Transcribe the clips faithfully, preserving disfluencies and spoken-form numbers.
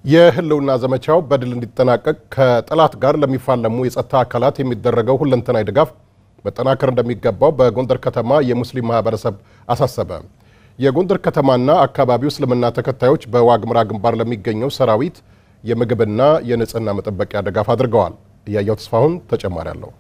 የህልውና ዘመቻው በድል እንዲጠናቀቅ ከጠላት ጋር ለሚፋለሙ የጸጥታ አካላት የሚደረገው ሁለንተናዊ ድጋፍ መጠናከር እንደሚገባው በጎንደር ከተማ የሙስሊም ማህበረሰብ አሳሰበ። የጎንደር ከተማና አካባቢው እስልምና ተከታዮች በዋግምራ ግንባር ለሚገኘው ሰራዊት የምግብና የንጽህና መጠበቂያ ድጋፍ አድርገዋል። ያያው ተስፋሁን ተጨማሪ አለው።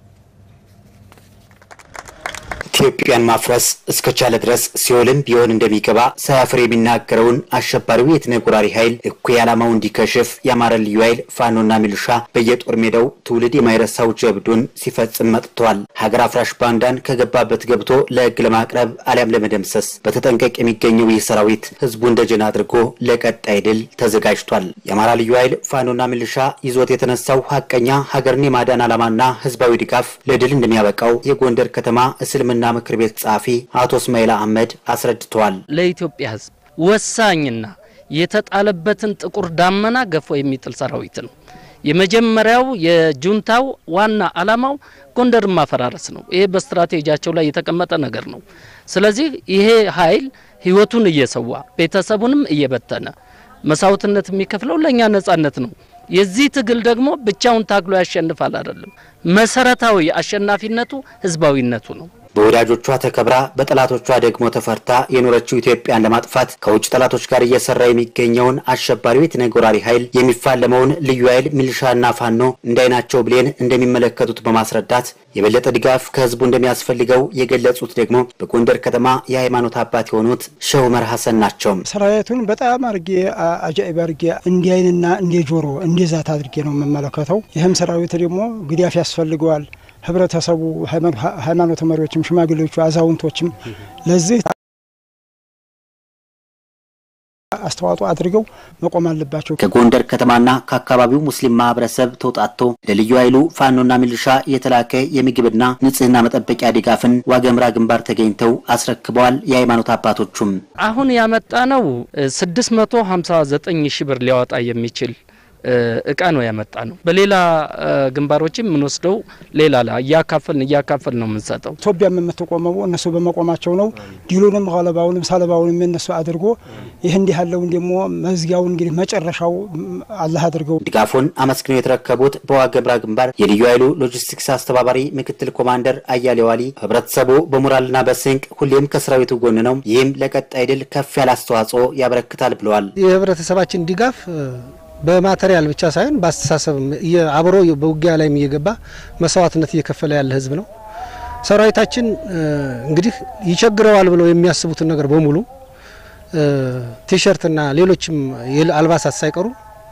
ኢትዮጵያን ማፍረስ እስከቻለ ድረስ ሲኦልም ቢሆን እንደሚገባ ሳያፍር የሚናገረውን አሸባሪው የትነጎራሪ ኃይል እኩይ ዓላማው እንዲከሽፍ የአማራ ልዩ ኃይል ፋኖና ሚሊሻ በየጦር ሜዳው ትውልድ የማይረሳው ጀብዱን ሲፈጽም መጥቷል። ሀገር አፍራሽ ባንዳን ከገባበት ገብቶ ለህግ ለማቅረብ አሊያም ለመደምሰስ በተጠንቀቅ የሚገኘው ይህ ሰራዊት ህዝቡን ደጀን አድርጎ ለቀጣይ ድል ተዘጋጅቷል። የአማራ ልዩ ኃይል ፋኖና ሚሊሻ ይዞት የተነሳው ሀቀኛ ሀገርን የማዳን ዓላማና ህዝባዊ ድጋፍ ለድል እንደሚያበቃው የጎንደር ከተማ እስልምና ምክር ቤት ጻፊ አቶ እስማኤል አህመድ አስረድተዋል። ለኢትዮጵያ ህዝብ ወሳኝና የተጣለበትን ጥቁር ዳመና ገፎ የሚጥል ሰራዊት ነው። የመጀመሪያው የጁንታው ዋና ዓላማው ጎንደር ማፈራረስ ነው። ይሄ በስትራቴጂያቸው ላይ የተቀመጠ ነገር ነው። ስለዚህ ይሄ ኃይል ህይወቱን እየሰዋ ቤተሰቡንም እየበተነ መስዋዕትነት የሚከፍለው ለኛ ነጻነት ነው። የዚህ ትግል ደግሞ ብቻውን ታግሎ ያሸንፋል አይደለም። መሰረታዊ አሸናፊነቱ ህዝባዊነቱ ነው። በወዳጆቿ ተከብራ በጠላቶቿ ደግሞ ተፈርታ የኖረችው ኢትዮጵያን ለማጥፋት ከውጭ ጠላቶች ጋር እየሰራ የሚገኘውን አሸባሪው የትነጎራሪ ኃይል የሚፋለመውን ልዩ ኃይል ሚሊሻና ፋኖ እንዳይናቸው ብሌን እንደሚመለከቱት በማስረዳት የበለጠ ድጋፍ ከህዝቡ እንደሚያስፈልገው የገለጹት ደግሞ በጎንደር ከተማ የሃይማኖት አባት የሆኑት ሼህ ዑመር ሐሰን ናቸው። ሰራዊቱን በጣም አርጌ አጃኢብ አርጌ እንዲያይንና እንዲጆሮ እንደዛት አድርጌ ነው መመለከተው። ይሄም ሰራዊት ደግሞ ግዳፍ ያስፈልገዋል። ህብረተሰቡ ሃይማኖት መሪዎችም ሽማግሌዎቹ አዛውንቶችም ለዚህ አስተዋጽኦ አድርገው መቆም አለባቸው። ከጎንደር ከተማና ከአካባቢው ሙስሊም ማህበረሰብ ተውጣቶ ለልዩ ኃይሉ ፋኖና ሚሊሻ የተላከ የምግብና ንጽህና መጠበቂያ ድጋፍን ዋግምራ ግንባር ተገኝተው አስረክበዋል። የሃይማኖት አባቶቹም አሁን ያመጣነው ስድስት መቶ ሃምሳ ዘጠኝ ሺህ ብር ሊያወጣ የሚችል እቃ ነው ያመጣነው። በሌላ ግንባሮችም ምን ወስደው ሌላ ላ ያካፈልን ያካፈል ነው የምንሰጠው። ኢትዮጵያም የምትቆመው እነሱ በመቆማቸው ነው። ዲሉንም ኋላባውንም ሳለባውንም እነሱ አድርጎ ይሄ እንዲህ ያለው እንደሞ መዝጊያው እንግዲህ መጨረሻው አላህ አድርገው ድጋፉን አመስግነው የተረከቡት በዋግምራ ግንባር የልዩ ኃይሉ ሎጂስቲክስ አስተባባሪ ምክትል ኮማንደር አያሌው አሊ ህብረተሰቡ በሞራልና በስንቅ ሁሌም ከሰራዊቱ ጎን ነው፣ ይህም ለቀጣይ ድል ከፍ ያለ አስተዋጽኦ ያበረክታል ብለዋል። የህብረተሰባችን ድጋፍ በማቴሪያል ብቻ ሳይሆን በአስተሳሰብ አብሮ በውጊያ ላይ የሚገባ መስዋዕትነት እየከፈለ ያለ ህዝብ ነው። ሰራዊታችን እንግዲህ ይቸግረዋል ብለው የሚያስቡትን ነገር በሙሉ ቲሸርትና ሌሎችም አልባሳት ሳይቀሩ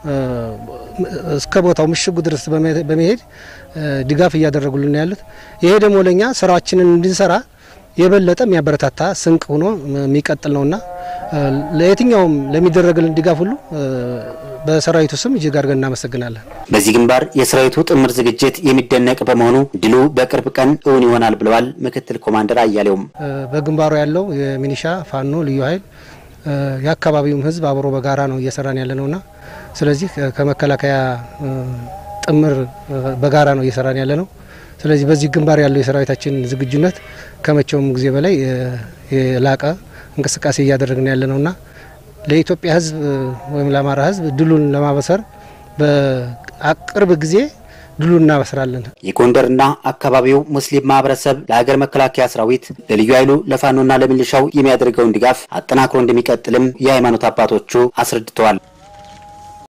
እስከ ቦታው ምሽጉ ድረስ በመሄድ ድጋፍ እያደረጉልን ያሉት። ይሄ ደግሞ ለኛ ስራችንን እንድንሰራ የበለጠ የሚያበረታታ ስንቅ ሆኖ የሚቀጥል ነውና ለየትኛውም ለሚደረግልን ድጋፍ ሁሉ በሰራዊቱ ስም እጅግ አድርገን እናመሰግናለን። በዚህ ግንባር የሰራዊቱ ጥምር ዝግጅት የሚደነቅ በመሆኑ ድሉ በቅርብ ቀን እውን ይሆናል ብለዋል ምክትል ኮማንደር አያሌውም። በግንባሩ ያለው የሚሊሻ ፋኖ ልዩ ኃይል የአካባቢውም ህዝብ አብሮ በጋራ ነው እየሰራን ያለነውና ስለዚህ ከመከላከያ ጥምር በጋራ ነው እየሰራን ያለነው። ስለዚህ በዚህ ግንባር ያለው የሰራዊታችን ዝግጁነት ከመቼውም ጊዜ በላይ የላቀ እንቅስቃሴ እያደረግን ያለነውና ለኢትዮጵያ ህዝብ ወይም ለአማራ ህዝብ ድሉን ለማበሰር በቅርብ ጊዜ ድሉን እናበስራለን። የጎንደርና አካባቢው ሙስሊም ማህበረሰብ ለሀገር መከላከያ ሰራዊት ለልዩ ኃይሉ ለፋኖና ለሚሊሻው የሚያደርገውን ድጋፍ አጠናክሮ እንደሚቀጥልም የሃይማኖት አባቶቹ አስረድተዋል።